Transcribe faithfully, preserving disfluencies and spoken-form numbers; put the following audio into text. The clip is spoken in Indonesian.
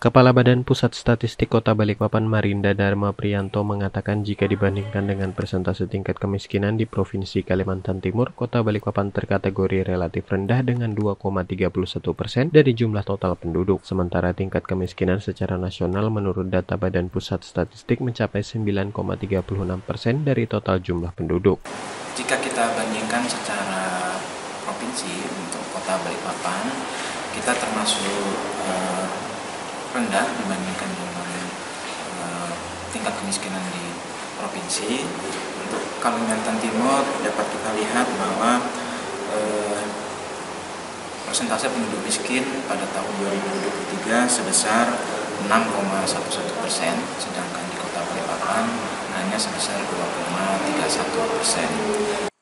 Kepala Badan Pusat Statistik Kota Balikpapan Marinda Dharma Priyanto mengatakan jika dibandingkan dengan persentase tingkat kemiskinan di Provinsi Kalimantan Timur, Kota Balikpapan terkategori relatif rendah dengan dua koma tiga satu persen dari jumlah total penduduk. Sementara tingkat kemiskinan secara nasional menurut data Badan Pusat Statistik mencapai sembilan koma tiga enam persen dari total jumlah penduduk. Jika kita bandingkan secara provinsi untuk Kota Balikpapan, kita termasuk eh, rendah dibandingkan dengan uh, tingkat kemiskinan di provinsi. Untuk Kalimantan Timur dapat kita lihat bahwa uh, persentase penduduk miskin pada tahun dua ribu dua puluh tiga sebesar enam koma satu satu persen, sedangkan di Kota Balikpapan hanya sebesar dua koma tiga satu persen.